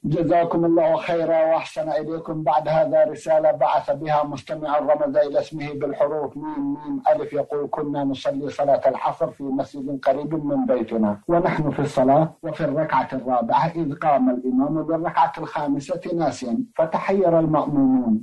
جزاكم الله خيرا وأحسن إليكم. بعد هذا رسالة بعث بها مستمع رمز إلى اسمه بالحروف ميم ميم ألف، يقول: كنا نصلي صلاة العصر في مسجد قريب من بيتنا، ونحن في الصلاة وفي الركعة الرابعة إذ قام الإمام بالركعة الخامسة ناسيا، فتحير المأمومون،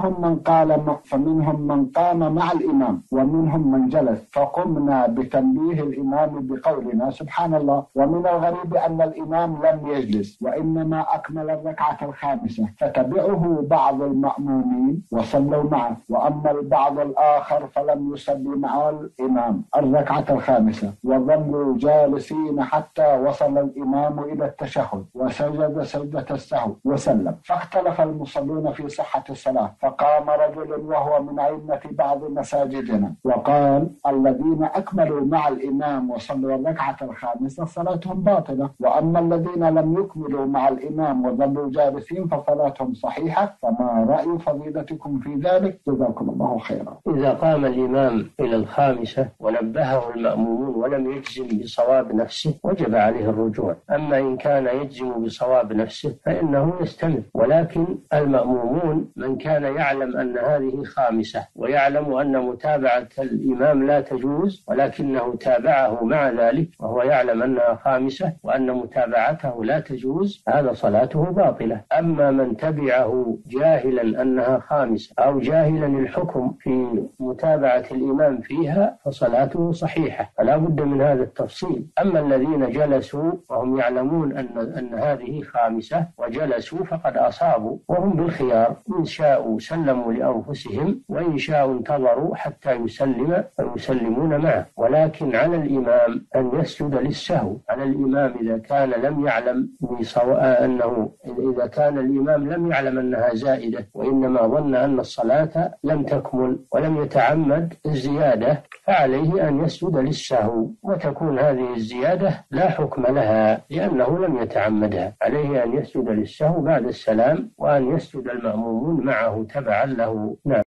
فمنهم من قام مع الإمام ومنهم من جلس، فقمنا بتنبيه الإمام بقولنا: سبحان الله. ومن الغريب أن الإمام لم يجلس وإنما أكمل الركعة الخامسة، فتبعه بعض المأمومين وصلوا معه، وأما البعض الآخر فلم يصلي مع الإمام الركعة الخامسة وظلوا جالسين حتى وصل الإمام إلى التشهد وسجد سجدة السهو وسلم، فاختلف المصلون في صحة الصلاة. فقام رجل وهو من أئمة بعض مساجدنا وقال: الذين أكملوا مع الإمام وصلوا الركعة الخامسة صلاتهم باطلة، وأما الذين لم يكملوا مع الإمام وظلوا جالسين فصلاتهم صحيحة، فما رأي فضيلتكم في ذلك؟ جزاكم الله خيرا. إذا قام الإمام إلى الخامسة ونبهه المأمومون ولم يجزم بصواب نفسه وجب عليه الرجوع، أما إن كان يجزم بصواب نفسه فإنه يستمر. ولكن المأمومون من كان يعلم أن هذه خامسة ويعلم أن متابعة الإمام لا تجوز ولكنه تابعه مع ذلك وهو يعلم أنها خامسة وأن متابعته لا تجوز، هذا صلاته باطلة. أما من تبعه جاهلا أنها خامسة أو جاهلا الحكم في متابعة الإمام فيها فصلاته صحيحة، فلا بد من هذا التفصيل. أما الذين جلسوا وهم يعلمون أن هذه خامسة وجلسوا فقد أصابوا، وهم بالخيار، إن شاءوا سلموا لأنفسهم وإن شاءوا انتظروا حتى يسلم فيسلمون معه. ولكن على الإمام أن يسجد للسهو، على الإمام إذا كان لم يعلم إذا كان الإمام لم يعلم أنها زائدة وإنما ظن أن الصلاة لم تكمل ولم يتعمد الزيادة، فعليه أن يسجد للسهو، وتكون هذه الزيادة لا حكم لها لأنه لم يتعمدها. عليه أن يسجد للسهو بعد السلام، وأن يسجد المأمومون معه تبعا له. نعم.